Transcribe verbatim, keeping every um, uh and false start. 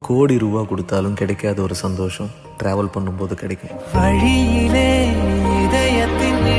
கோடி ரூபா கொடுத்தாலும் கிடைக்காத ஒரு சந்தோஷம் டிராவல் பண்ணும்போது கிடைக்கும். வழியிலே இதயத்தின்